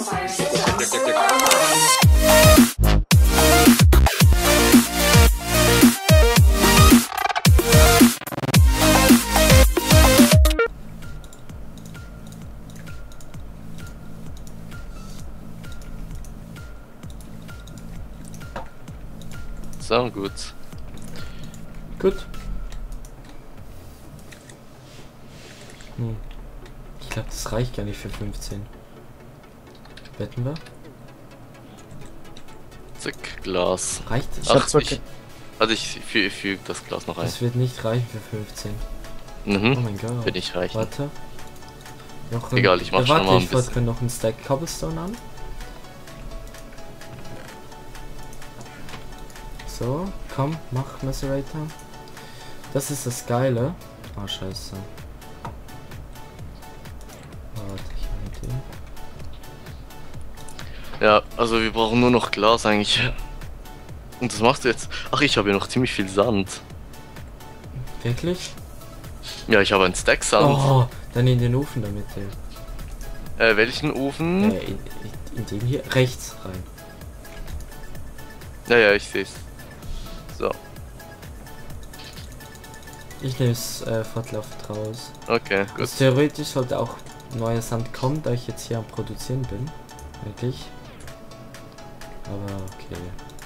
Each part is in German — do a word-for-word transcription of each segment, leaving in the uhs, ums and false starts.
So, gut. Gut. Hm. Ich glaube, das reicht gar nicht für fünfzehn. Wetten wir? Zack, Glas. Reicht das? Ach, ich, also ich füge füg das Glas noch ein. Das wird nicht reichen für fünfzehn. Mhm. Oh mein Gott. Wird nicht reichen. Warte. Noch ein, Egal, ich mach äh, schon warte, mal ein ich wollte bisschen. noch einen Stack Cobblestone an. So, komm, mach Macerator. Das ist das Geile. Ah, scheiße. Warte, ich will den. Ja, also wir brauchen nur noch Glas eigentlich. Und das machst du jetzt? Ach, ich habe hier noch ziemlich viel Sand. Wirklich? Ja, ich habe einen Stack Sand. Oh, dann in den Ofen damit. Ey. Äh, welchen Ofen? Äh, in, in, in den hier rechts rein. Ja, ja, ich sehe es. So. Ich nehme es äh, fortlaufend raus. Okay, gut. Also theoretisch sollte auch neuer Sand kommen, da ich jetzt hier am Produzieren bin. Wirklich. Aber okay.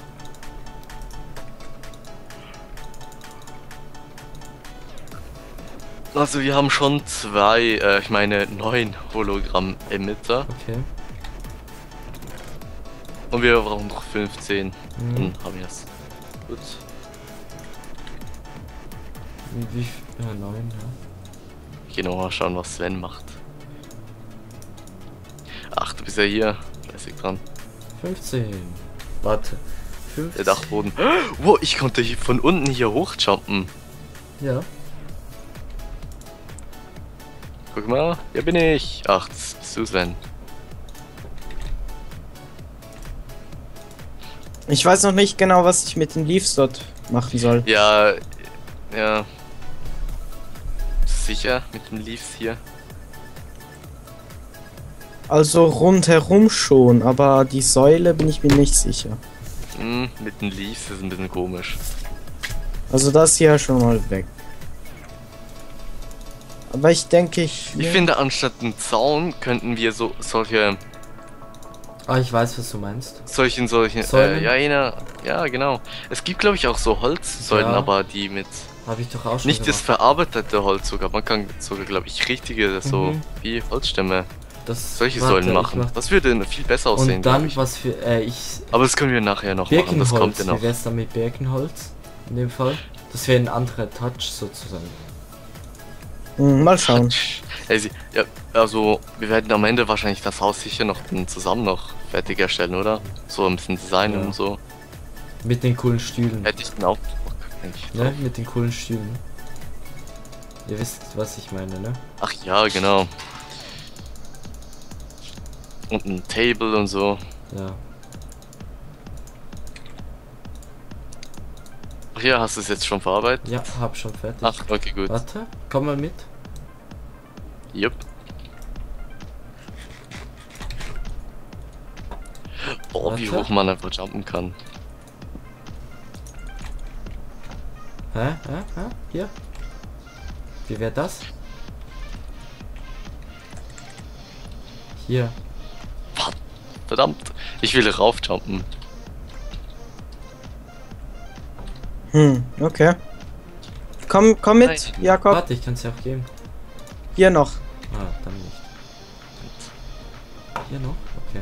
Also wir haben schon zwei, äh, ich meine neun Hologramm-Emitter. Okay. Und wir brauchen noch fünfzehn. Mhm. Dann haben wir es. Gut. Wie, wie ja, neun, ja. Ich geh noch mal schauen, was Sven macht. Ach, du bist ja hier. Fleißig dran. fünfzehn. Warte. Der fünfzehn. Dachboden. Wow, ich konnte hier von unten hier hochjumpen. Ja. Guck mal, hier bin ich. Ach, das bist du, Sven. Ich weiß noch nicht genau, was ich mit den Leaves dort machen soll. Ja, ja. Sicher mit den Leaves hier. Also rundherum schon, aber die Säule bin ich mir nicht sicher. Hm, mit den Leaves ist ein bisschen komisch. Also das hier schon mal weg. Aber ich denke, ich... Ich finde, anstatt einen Zaun könnten wir so solche, Ah, ich weiß, was du meinst. solchen, solchen, Säulen? äh, ja, eine, ja, genau. Es gibt, glaube ich, auch so Holzsäulen, Ja. aber die mit, Habe ich doch auch schon nicht das gemacht. verarbeitete Holz sogar. Man kann sogar, glaube ich, richtige, so Mhm. wie Holzstämme, Das, solche warte, Säulen ich machen. mach- Das würde viel besser aussehen, Und glaub dann ich. was für, äh, ich... Aber das können wir nachher noch machen, das kommt Birkenholz, ja wie noch. wär's dann mit Birkenholz? In dem Fall? Das wäre ein anderer Touch sozusagen. Hm, mal schauen. Ey, sie- ja, also wir werden am Ende wahrscheinlich das Haus sicher noch dann zusammen noch fertig erstellen, oder? So ein bisschen Design Ja. und so. Mit den coolen Stühlen. Hätte ich den auch Bock, denke ich. Ne? Mit den coolen Stühlen. Ihr wisst, was ich meine, ne? Ach ja, genau. Und ein Table und so. Ja. Ach ja, hast du es jetzt schon verarbeitet? Ja, hab schon fertig. Ach, okay, gut. Warte, komm mal mit. Jupp. Boah, wie Warte. hoch man einfach jumpen kann. Hä? Hä? Hä? Hier. Wie wäre das? Hier. Verdammt, ich will raufjumpen. Hm, okay. Komm, komm mit, Nein. Jakob. Warte, ich kann es ja auch geben. Hier noch. Ah, dann nicht. Hier noch? Okay.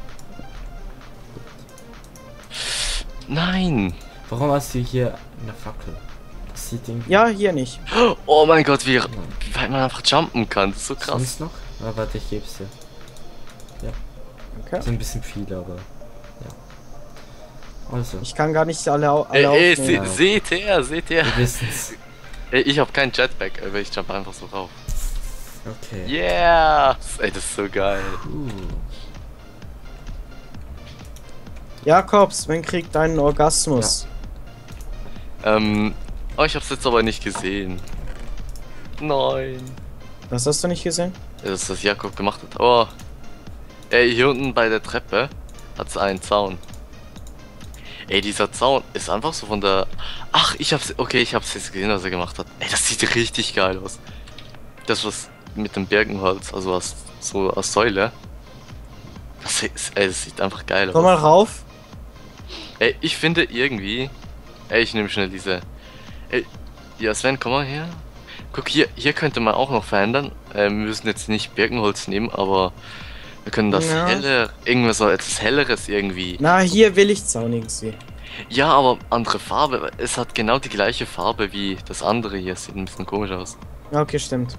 Nein! Warum hast du hier eine Fackel? Das sieht irgendwie... Ja, hier nicht. Oh mein Gott, wie, wie weit man einfach jumpen kann. Das ist so krass. Sonst noch? Ah, warte, ich geb's dir. Okay. Sind ein bisschen viele, aber... Ja. Also, Ich kann gar nicht alle, au- Ey, alle ey, aufnehmen. se seht her, seht her. wir wissen's. Ey, ich habe keinen Jetpack, aber ich jump einfach so rauf. Okay. Yeah! Ey, das ist so geil. Uh. Jakob, Sven kriegt einen Orgasmus. Ähm, oh, ich hab's jetzt aber nicht gesehen. Nein. Was hast du nicht gesehen? Das ist, was Jakob gemacht hat. Oh, Ey, hier unten bei der Treppe hat's einen Zaun. Ey, dieser Zaun ist einfach so von der... Ach, ich hab's... Okay, ich hab's jetzt gesehen, was er gemacht hat. Ey, das sieht richtig geil aus. Das was mit dem Birkenholz, also aus, so aus Säule. Das, ist, ey, das sieht einfach geil aus. Komm mal rauf. Ey, ich finde irgendwie... Ey, ich nehme schnell diese... Ey, ja Sven, komm mal her. Guck, hier, hier könnte man auch noch verändern. Äh, wir müssen jetzt nicht Birkenholz nehmen, aber... Wir können das Ja. helle... Irgendwas so etwas Helleres irgendwie... Na, hier will ich Zaun irgendwie. Ja, aber andere Farbe. Es hat genau die gleiche Farbe wie das andere hier. Sieht ein bisschen komisch aus. Ja, okay, stimmt.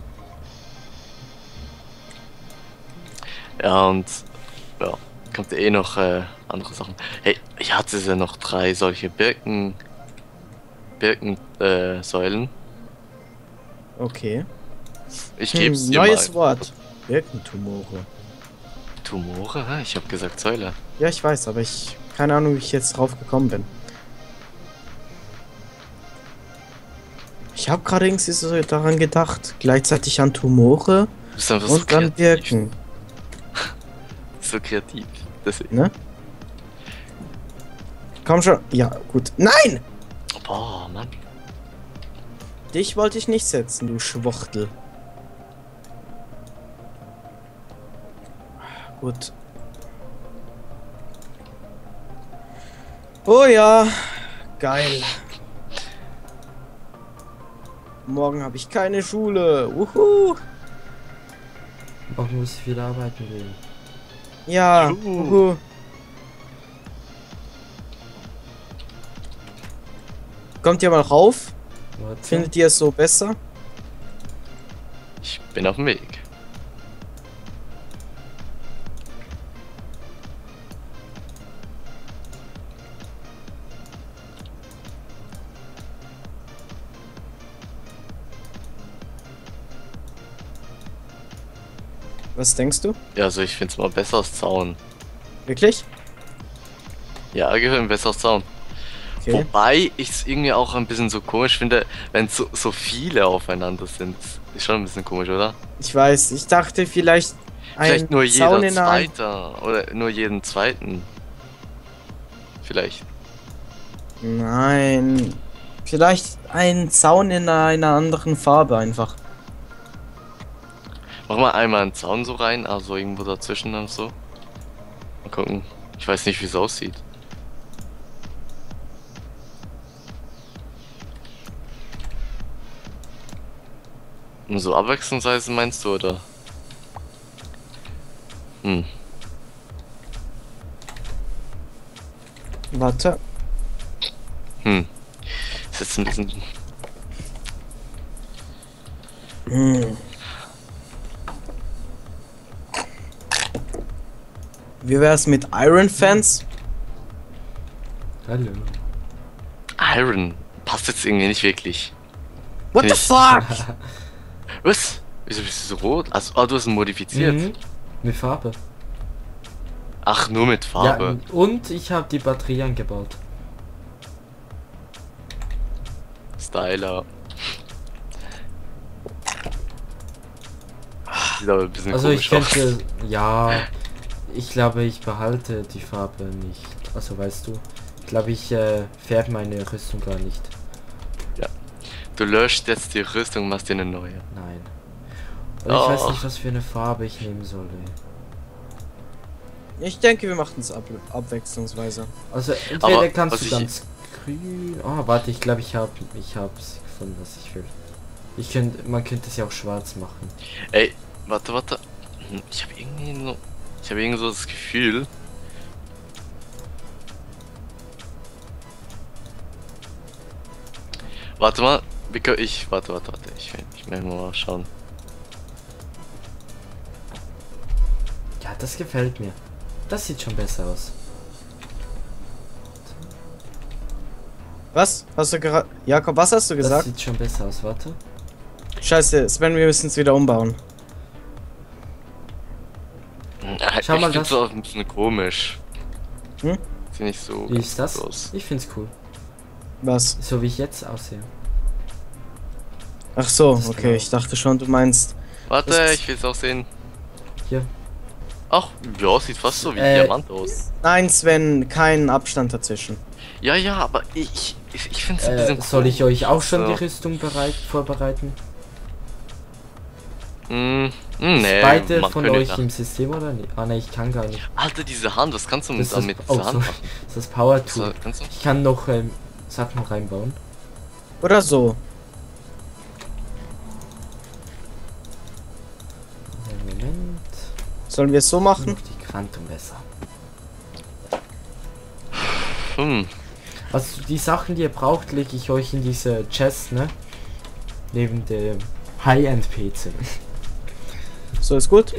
Ja, und ja, kommt eh noch äh, andere Sachen. Hey, ich hatte ja noch drei solche Birken Birken äh, Säulen. Okay. Ich Hm, geb's dir neues mal. Wort. Birkentumore. Tumore? Hä? Ich habe gesagt Säule. Ja, ich weiß, aber ich... Keine Ahnung, wie ich jetzt drauf gekommen bin. Ich habe gerade irgendwie so daran gedacht. Gleichzeitig an Tumore Du bist einfach so und an kreativ. Birken. So kreativ. Deswegen. Ne? Komm schon. Ja, gut. Nein! Boah, Mann. Dich wollte ich nicht setzen, du Schwuchtel. Gut. Oh ja, geil. Morgen habe ich keine Schule. Uhu. Morgen muss ich wieder arbeiten gehen. Ja. Juhu. Uhu. Kommt ihr mal rauf? Warte. Findet ihr es so besser? Ich bin auf dem Weg. Was denkst du? Ja, also ich find's mal besser als Zaun. Wirklich? Ja, gehört besser als Zaun. Okay. Wobei ich es irgendwie auch ein bisschen so komisch finde, wenn so, so viele aufeinander sind. Ist schon ein bisschen komisch, oder? Ich weiß, ich dachte vielleicht Vielleicht ein nur Zaun jeder in der Hand. Zweiter oder nur jeden zweiten. Vielleicht. Nein. Vielleicht ein Zaun in einer anderen Farbe einfach. Mach mal einmal einen Zaun so rein, also irgendwo dazwischen und so. Mal gucken. Ich weiß nicht, wie es aussieht. Und so abwechslungsweise meinst du, oder? Hm. Warte. Hm. Ist jetzt ein bisschen. Hm. Wie wär's mit Iron Fans? Hallo. Iron. Passt jetzt irgendwie nicht wirklich. What the Ich- fuck? Was? Wieso bist du so rot? Also, ah, du hast ihn modifiziert. Mhm. Mit Farbe. Ach, nur mit Farbe. Ja, und ich habe die Batterie eingebaut. Styler. Sieht aber ein bisschen Also ich komisch aus. könnte, ja, ich glaube ich behalte die Farbe nicht. Also weißt du, ich glaube ich äh, färbe meine Rüstung gar nicht. Du löscht jetzt die Rüstung und machst dir eine neue. Nein. Und ich weiß Oh. nicht, was für eine Farbe ich nehmen soll. Ey. Ich denke, wir machen es ab abwechslungsweise. Also entweder Aber kannst was du ich- ganz grün. Oh, warte, ich glaube ich habe ich hab's gefunden, was ich will. Ich könnte, man könnte es ja auch schwarz machen. Ey, warte, warte. Hm, Ich habe irgendwie so. Ich habe irgendwie so das Gefühl. Warte mal. wie kann Ich. Warte, warte, warte. Ich, ich will mal schauen. Ja, das gefällt mir. Das sieht schon besser aus. Was? Hast du gerade... Jakob, was hast du Das gesagt? sieht schon besser aus, warte. Scheiße, Sven, wir müssen es wieder umbauen. Hm, Schau ich mal, find's das- auch ein bisschen komisch. Hm? Sieht nicht so. Wie ist das? aus. Ich find's cool. Was? So wie ich jetzt aussehe. Ach so, Das ist okay, genau. ich dachte schon, du meinst... Warte, Das- ich will es auch sehen. Hier. Ach, ja, sieht fast so wie Äh, Diamant aus. Nein, Sven, kein Abstand dazwischen. Ja, ja, aber ich, ich, ich finde es ein Äh, bisschen soll ich euch auch schon so. die Rüstung bereit vorbereiten? Mm, mm, Ist nee, beide man von könnte euch nach- im System oder nicht? Ah ne, ich kann gar nicht. Alter, diese Hand, was kannst du Das ist damit das, mit oh, dieser Hand sorry. machen? Das ist das Power Tool. So, kannst du? Ich kann noch ähm, Sachen reinbauen. Oder so. Moment. Sollen wir es so machen? Noch die Quantumwässer. Hm, Also die Sachen, die ihr braucht, lege ich euch in diese Chest, ne? Neben dem High-End-P C. So ist gut.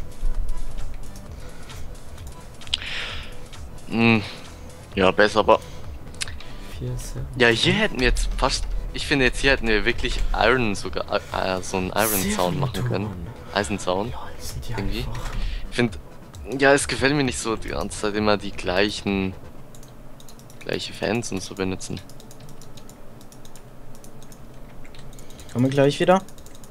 mm, ja, besser, aber Vier, sieben. ja, hier hätten wir jetzt fast, ich finde jetzt hier hätten wir wirklich Iron sogar, äh, so einen Iron Sound machen können. Eisenzaun. Lol, sind die Irgendwie. einfach. Ich finde, ja, es gefällt mir nicht so die ganze Zeit immer die gleichen, gleiche Fans und so benutzen. Kommen wir gleich wieder.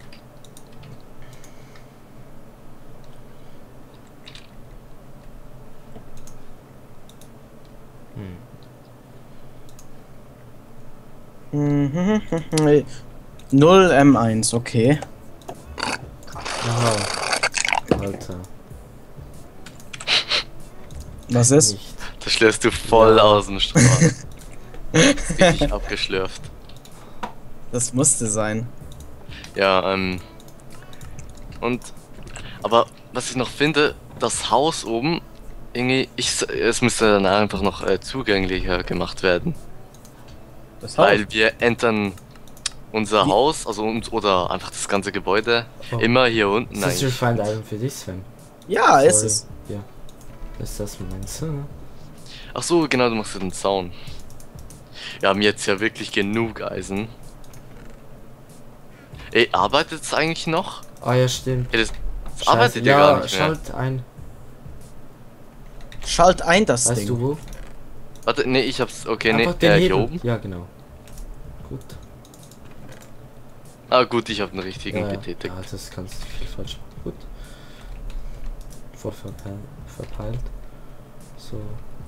Mhm. null M eins, okay. Aha. Alter. Was ist? Nicht. Das schlürfst du voll Ja. aus dem Strahl. Richtig abgeschlürft. Das musste sein. Ja, ähm. Und. Aber was ich noch finde, das Haus oben, irgendwie, ich, es müsste dann einfach noch äh, zugänglicher gemacht werden. Das Haus. Weil wir entern unser Wie- Haus, also uns, oder einfach das ganze Gebäude, Oh. immer hier unten Ist das eigentlich. Refined Iron für dich, Sven? Ja, ist Sorry. es. Ja. Ist das meinst du? Ach so, genau, du machst den Zaun. Wir haben jetzt ja wirklich genug Eisen. Ey, arbeitet es eigentlich noch? Ah ja, stimmt. Ey, das, das Scheiße. arbeitet ja ja, gar nicht mehr. schalt ein. Schalt ein das Weißt Ding. du wo? Warte, nee, ich hab's. Okay, nee, Einfach den äh, hier Hebel. oben. Ja, genau. Gut. Ah, gut, ich hab den richtigen Ja, ja. betätigt. Ja, das kannst du viel falsch machen. Gut. Voll verpeilt. verpeilt. So.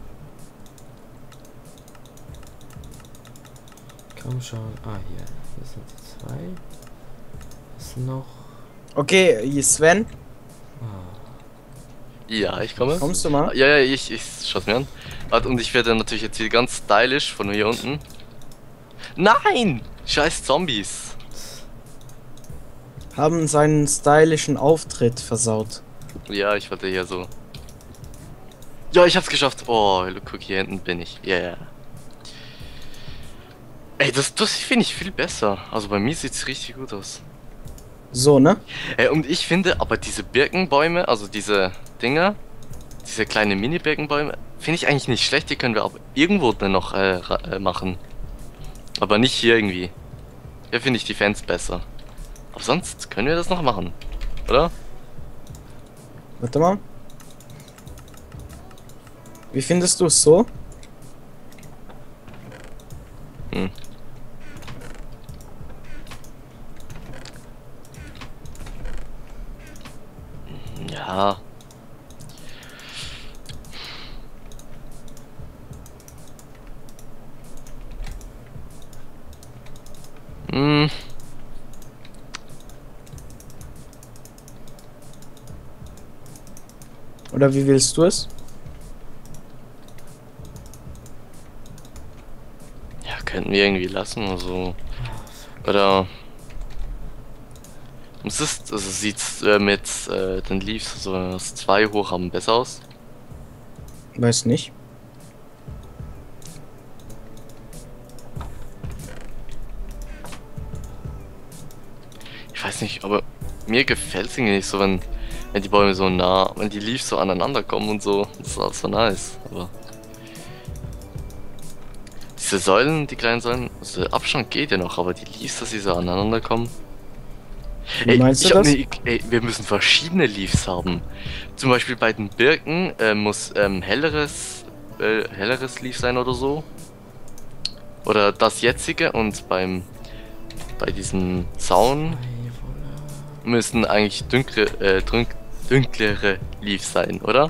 Komm schon. Ah, hier. Hier sind die zwei. Ist noch. Okay, hier Sven, Ah. Ja, ich komme. kommst du mal? Ja, ja, ich, ich schau's mir an. Warte, und ich werde natürlich jetzt hier ganz stylisch von hier unten. Nein! Scheiß Zombies. Haben seinen stylischen Auftritt versaut. Ja, ich wollte hier so. Ja, ich hab's geschafft. Oh, guck, hier hinten bin ich. Ja, yeah. Ey, das, das finde ich viel besser. Also bei mir sieht's richtig gut aus. So, ne? Ey, und ich finde aber diese Birkenbäume, also diese Dinger, diese kleinen Mini-Birkenbäume, finde ich eigentlich nicht schlecht. Die können wir aber irgendwo dann noch äh, ra- äh, machen. Aber nicht hier irgendwie. Hier finde ich die Fans besser. Aber sonst können wir das noch machen. Oder? Warte mal. Wie findest du es so? Hm. Ja. Hm. Oder wie willst du es? Ja, könnten wir irgendwie lassen oder so. Oder. Es ist, also sieht's äh, mit äh, den Leaves, so das zwei hoch haben, besser aus. Weiß nicht. Ich weiß nicht, aber mir gefällt es irgendwie nicht so, wenn, wenn die Bäume so nah, wenn die Leaves so aneinander kommen und so. Das ist auch so nice. Aber diese Säulen, die kleinen Säulen, also der Abstand geht ja noch, aber die Leaves, dass sie so aneinander kommen. Wie meinst du ich hab das? ne- ey, wir müssen verschiedene Leaves haben. Zum Beispiel bei den Birken äh, muss ähm, helleres, äh, helleres Leaf sein oder so. Oder das jetzige, und beim bei diesem Zaun müssen eigentlich dünkere, äh, dünk, dunklere Leaves sein, oder?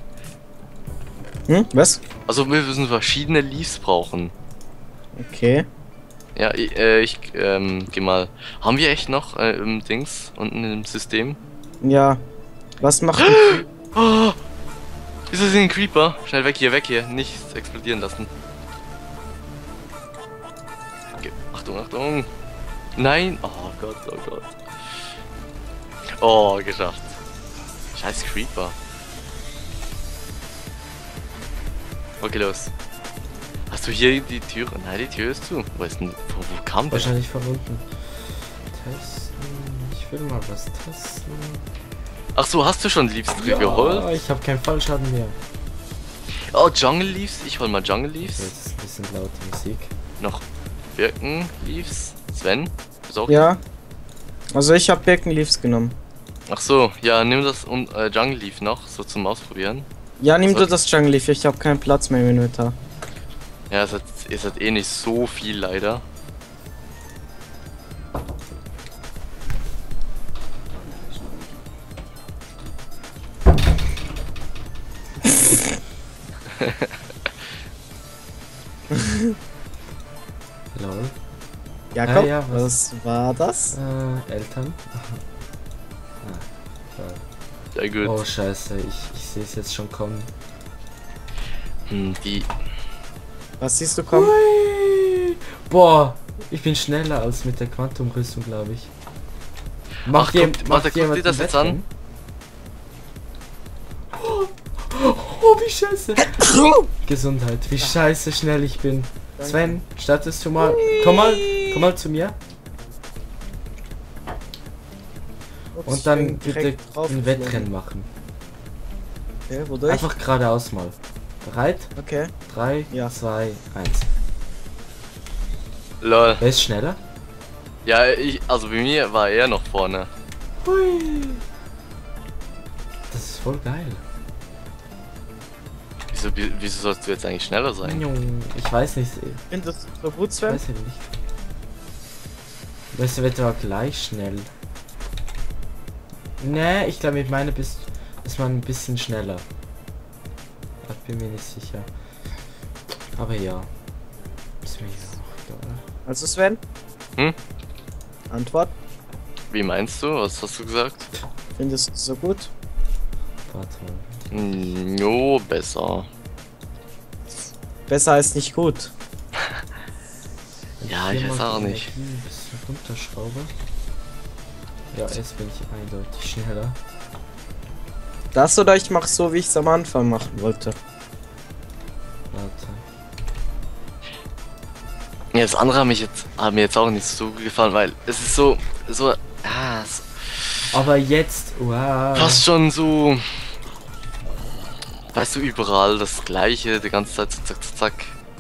Hm? Was? Also wir müssen verschiedene Leaves brauchen. Okay. Ja, ich, äh, ich ähm, geh mal. Haben wir echt noch äh, im Dings unten im System? Ja. Was macht ein Oh, ist das ein Creeper? Schnell weg hier, weg hier. Nichts explodieren lassen. Okay. Achtung, Achtung. Nein. Oh Gott, oh Gott. Oh, geschafft. Scheiß Creeper. Okay, los. Hast du hier die Tür? Nein, die Tür ist zu. Wo ist denn? Wo, wo kam der? Wahrscheinlich von unten. Testen. Ich will mal was testen. Ach so, hast du schon Leaves ja, geholt? Ich habe keinen Fallschaden mehr. Oh, Jungle Leaves. Ich hol mal Jungle Leaves. Okay, jetzt ist ein bisschen laute Musik. Noch Birken Leaves. Sven? Ist auch Ja. Also ich habe Birkenleaves genommen. Ach so, ja, nimm das und äh, Jungle Leaf noch, so zum Ausprobieren. Ja, nimm Also, du das Jungle Leaf, ich habe keinen Platz mehr im Inventar. Ja, es hat, es hat eh nicht so viel leider. Lol. Jakob, Ah, ja, was? was war das? Äh, Eltern. ah, Ja gut. oh scheiße, ich, ich sehe es jetzt schon kommen. Hm, die. Was siehst du kommen? Hui. Boah, ich bin schneller als mit der Quantumrüstung, glaube ich. Macht, Ach, jem- guck, macht warte, guck jemand dir das ein jetzt an. Wettrennen? Oh, oh, wie scheiße. Gesundheit, wie scheiße schnell ich bin. Danke. Sven, startest du mal. Komm mal, komm mal zu mir. Ups, Und ich dann bin bitte direkt drauf ein geflogen. Wettrennen machen. Okay, wodurch? Einfach geradeaus mal. Bereit? Okay. drei, Ja. zwei, eins. Lol. Wer ist schneller? Ja, ich, also bei mir war er noch vorne. Hui. Das ist voll geil. Wieso, wie- wieso sollst du jetzt eigentlich schneller sein? Jung, ich weiß nicht. Ich Findest du so gut, Sven? weiß ja nicht. Weißt du, wird aber gleich schnell. Nee, ich glaube, mit meiner bist, ist man ein bisschen schneller. Ich bin mir nicht sicher. Aber ja. Ist mir ja auch egal. Also Sven? Hm? Antwort? Wie meinst du? Was hast du gesagt? Findest du so gut? Warte mal. Hm, jo, besser. Besser als nicht gut. Wenn Ja, hier ich weiß mal auch die nicht. Energie ein bisschen runterschraube. Ja, jetzt bin ich eindeutig schneller. Das oder ich mach so, wie ich es am Anfang machen wollte. Warte. Ja, das andere hat, mich jetzt, hat mir jetzt auch nicht so gut gefallen, weil es ist so, so, ah, so, Aber jetzt, wow. fast schon so, weißt du, überall das Gleiche, die ganze Zeit so zack, zack, zack.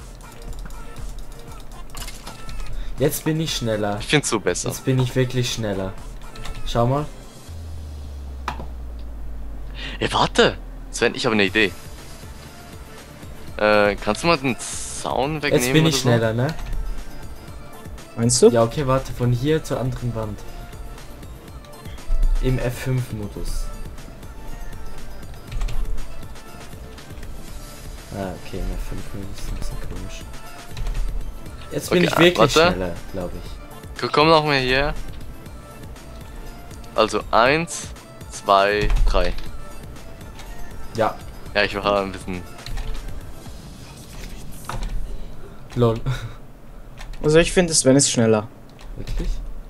Jetzt bin ich schneller. Ich find's so besser. Jetzt bin ich wirklich schneller. Schau mal. Ey, warte! Sven, ich habe eine Idee. Äh, kannst du mal den Zaun wegnehmen? Jetzt bin ich oder so? schneller, ne? Meinst du? Ja, okay, warte, von hier zur anderen Wand. Im F fünf Modus. Ah, okay, im F fünf Modus ist ein bisschen komisch. Jetzt bin Okay, ich wirklich warte. schneller, glaube ich. Komm, komm noch mal hier. Also, eins, zwei, drei. Ja, Ja, ich war ein bisschen... lol. Also ich finde Sven ist schneller. Wirklich?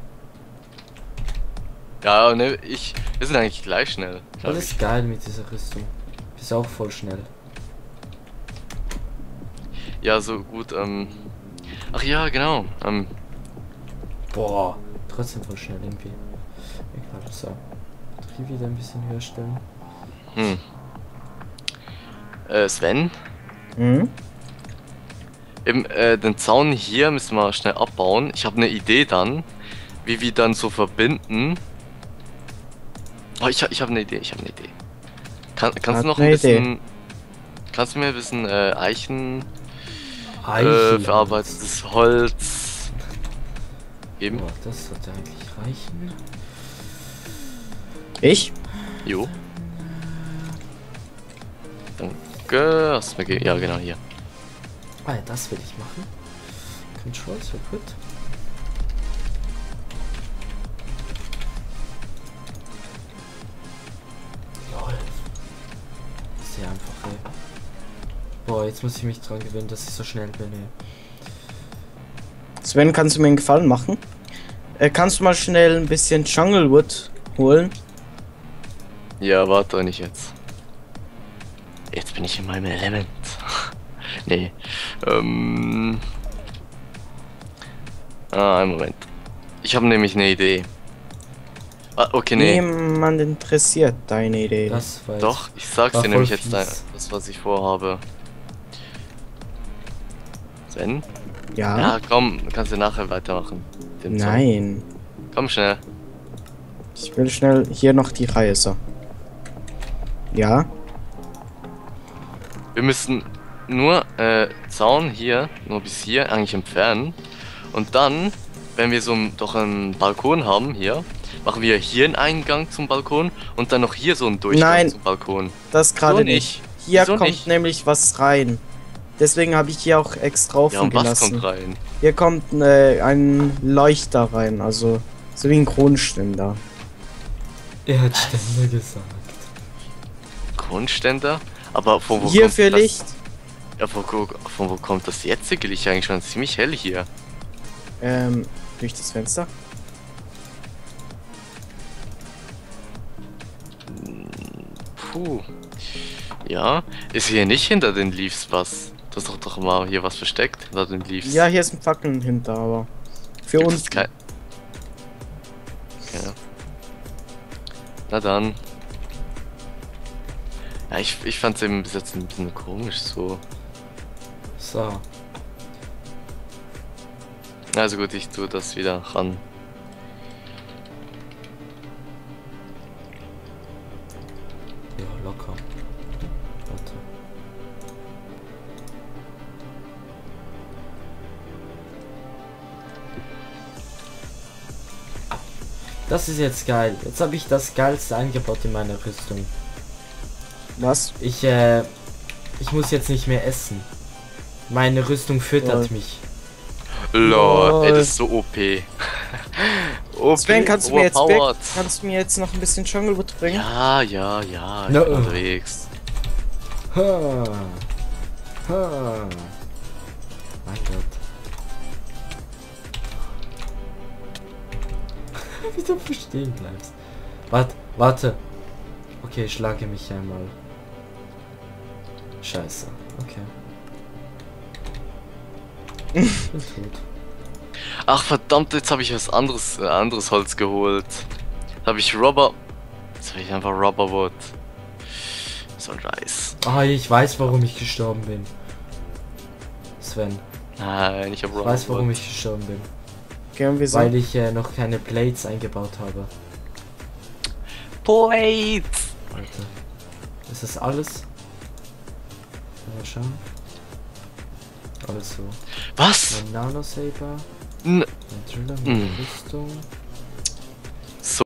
Ja, ne, ich... Wir sind eigentlich gleich schnell. glaub Alles ich. geil mit dieser Rüstung. Bist auch voll schnell. Ja, so gut, ähm... Ach ja, genau. Ähm, Boah, trotzdem voll schnell irgendwie. Egal, so. Batterie wieder ein bisschen höher stellen. hm. Äh, Sven? Mhm. Eben, äh, den Zaun hier müssen wir schnell abbauen. Ich habe eine Idee dann, wie wir dann so verbinden. Oh, ich, ich habe eine Idee, ich habe eine Idee. Kann, kannst Hat du noch eine ein Idee. bisschen... Kannst du mir ein bisschen äh, Eichen... Äh, Eichen. verarbeitetes Holz... geben? Boah, das sollte eigentlich reichen. Ich? Jo. Danke. Hast du mir ge ja, genau hier. Ah, ja, das will ich machen. Control, so gut. Lol. Sehr einfach, ey. Boah, jetzt muss ich mich dran gewöhnen, dass ich so schnell bin, ey. Sven, kannst du mir einen Gefallen machen? Äh, kannst du mal schnell ein bisschen Junglewood holen? Ja, warte nicht jetzt. Jetzt bin ich in meinem Element. Nee. Ähm. Ah, einen Moment. Ich habe nämlich eine Idee. Ah, okay, nee. Niemand interessiert deine Idee. Das war jetzt- Doch, ich sag's war dir voll nämlich jetzt, fies. ein- das was ich vorhabe. Sven? Ja? Ja, komm, kannst du nachher weitermachen. Den Song. Nein. Komm schnell. Ich will schnell hier noch die Reihe so. Ja? Wir müssen nur äh, Zaun hier, nur bis hier eigentlich entfernen. Und dann, wenn wir so ein, doch einen Balkon haben hier, machen wir hier einen Eingang zum Balkon und dann noch hier so einen Durchgang Nein. zum Balkon. Das gerade So nicht. nicht. Hier Wieso kommt nicht? nämlich was rein. Deswegen habe ich hier auch extra offen Ja, und was gelassen. kommt rein? Hier kommt äh, ein Leuchter rein, also so wie ein Kronständer. Er hat Ständer gesagt. Grundständer? Aber von wo Hier kommt für das? Licht. Ja, von, wo- von wo kommt das jetzige Licht eigentlich schon ziemlich hell hier? Ähm, durch das Fenster. Puh. Ja, ist hier nicht hinter den Leaves was? Du hast doch doch mal hier was versteckt hinter den Leaves. Ja, hier ist ein Fackeln hinter, aber für Gibt uns. es kein... Okay. Na dann. Ja, ich, ich fand es eben bis jetzt ein bisschen komisch so. So. Also gut, ich tue das wieder ran. Ja, locker. Warte. Das ist jetzt geil. Jetzt habe ich das Geilste eingebaut in meiner Rüstung. Was? Ich, äh, ich muss jetzt nicht mehr essen. Meine Rüstung füttert Lol. mich. Lol, ey, Lol. das ist so O P. O P, Sven, kannst du mir jetzt weg, overpowered. kannst du mir jetzt noch ein bisschen Junglewood bringen? Ja, ja, ja, ich No. bin unterwegs. Ha. Ha. Mein Gott. Wie du verstehen bleibst. Warte, warte. Okay, ich schlage mich einmal. Scheiße. Okay. Ich bin tot. Ach verdammt, jetzt habe ich was anderes, äh, anderes Holz geholt. Habe ich Rubber. Jetzt habe ich einfach Rubberwood. So ein Scheiß. Ah, ich weiß, warum ich gestorben bin. Sven, Nein, ich habe ich Rubberwood. weiß, warum ich gestorben bin. Gehen wir so. Weil ich äh, noch keine Plates eingebaut habe. Plates! Warte. Ist das alles? Mal schauen. Alles so. Was? Mein Nano-Saber. N Mein Driller, meine Mm. Rüstung.